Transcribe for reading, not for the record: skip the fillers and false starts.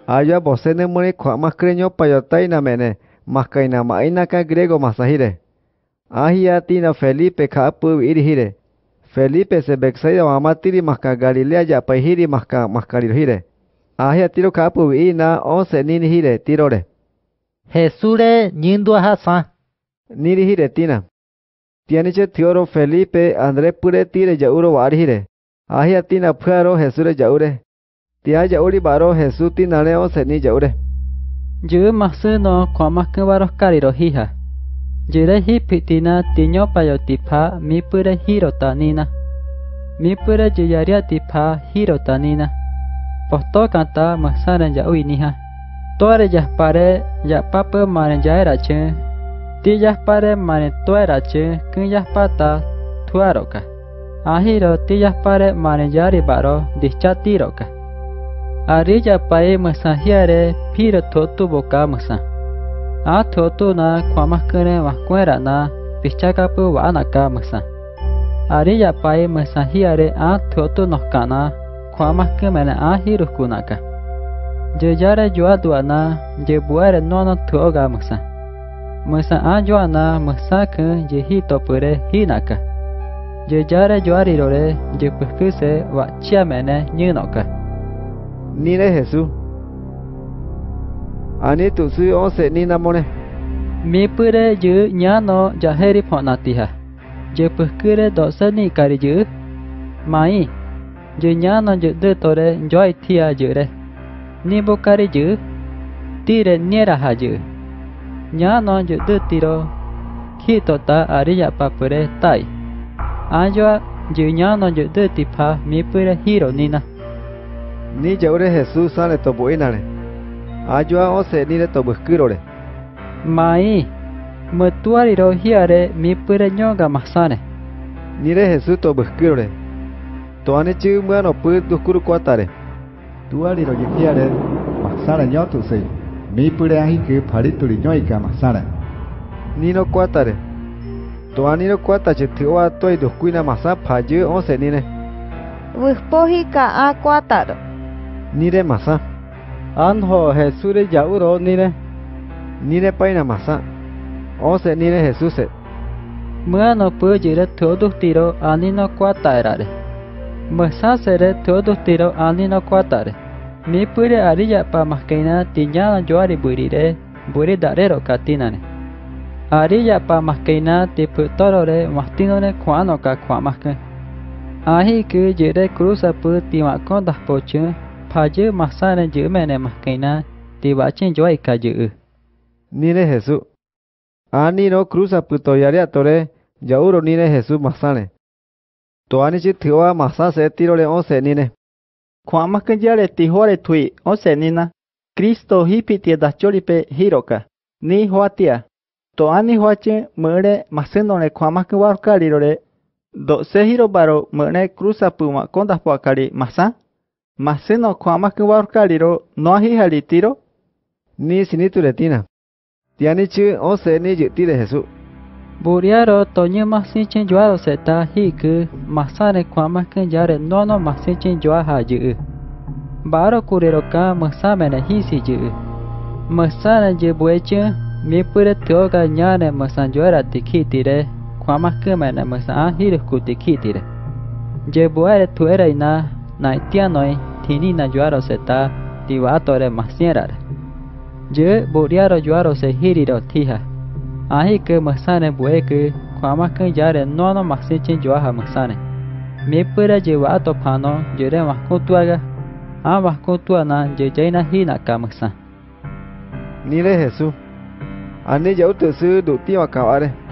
Aya bosene mone kwa mascreño payotaina mene, mascaina maina ka griego masahire. Ahiatina Felipe kapu irihire. Felipe se bexaida mamatiri masca Galilea ya paihiri mascaririhire. Ahiatiro kapu ina 11 ninihire tirore. Jesure nyindua hasa. Nirihire tina. Tianiche tioro Felipe André pure tire yauro varihire. Ahiatina puaro Jesure yaure. Tia yauri baro Jesús tinare 11 ni yaure. Yu masu no kwa masque baros kariro hija. Jire hipitina tiño payotipa mi pure hirotanina. Mi pure yuyaria tipa hirotanina. Posto canta masaran ya uinija. Tuare yaspare ya papa maren ya erache. Ti yaspare maren tuerache kun yaspata tuaroka. Ahiro ti yaspare maren ya ribaro dischatiroka. Ari yapae masahiare piro totu boka masa. A totu na kwa maskene maskuera na pichakapu wanaka masa. Ari yapae masahiare a totu noskana kwa maskemene a hiruskunaka. Jejare juaduana jebuare nono tuoga masa. Masa a joana masake jehito pure hinaka. Jejare juarirore jepukuse wachiamene nyunoka. Nire Jesús. Ani tu su 11 ni namone. Mi pure yu nyano jaheri ponatiha. Jepukure 12 ni kari yu. Mai. Yu nyano yu de tore joy tia jure. Ni bokari yu. Tire niera ha yu. Nyano yu de tiro. Kitota ariya papure tai. Anjoa yu nyano yu de tipa mi pure hiro nina. Ni yaure Jesús sale tobuinare. Ayua 11 ni de tobuskurore. Mai. Mutuariro hiare mi pure nyonga masane. Nire Jesús tobuskurore. Toane chi muano pu duskuru kwatare. Tuariro hiare masara nyotu se. Mi pure ahi ke pharituri nyoika masara. Nino kwatare. Toaniro kwatache tiwa toy duskuina masa phaje 11 nine. Wispohi ka a kwataro. Nire masa. Anjo Jesure yauro nire. Nire paina masa. 11 nire Jesús. Muano pu jire todo tiro anino kwatairare. Masa sere todo tiro anino kwatare. Mi pure ariya pa maskeina tiñana joari burire. Buri darero katinane. Ariya pa maskeina tipu torore mastinone kwano ka kwamaske. Ahi ku jire cruza pu timakon das poche. Phaje masane jumene maskeina tibachin joy ka ju. Nire Jesús. Ani no cruza putoyaria tore yauro nire Jesús masane. Toani chi tiwa masa se tirole 11 nine. Kwa maskanyare tihore tui 11 nina. Cristo hipiti dacholipe hiroka. Ni huatia. Toani huache mure masenone kwa maskwarkarirore. 12 hiro baro mure cruza puma kondas poakari masa. Maseno kwa maskwarkariro no ahihari tiro. Ni sinituretina. Tiani chi 11 ni yutire Jesús. Buriaro toño masinchen joaro seta hiku masane kwa maskanyare nono masinchen joa haji. Baro kurero ka masamene hisi ju. Masane je bueche mi pure toga nyane masanjoara tikitire kwa maskemene masa hirku tikitire. Je buare tuera ina naitianoi tinina joaro seta tivatore masierare. Je buriaro joaro se hiriro tiha. Ahi ke masane bueke kwa maskanyare nono masinchen joa masane. Mi pure je vato pano jere maskutuaga. Maskutuana je jaina hina kamasa. Nire Jesús. Ani yautu su duti wakaware.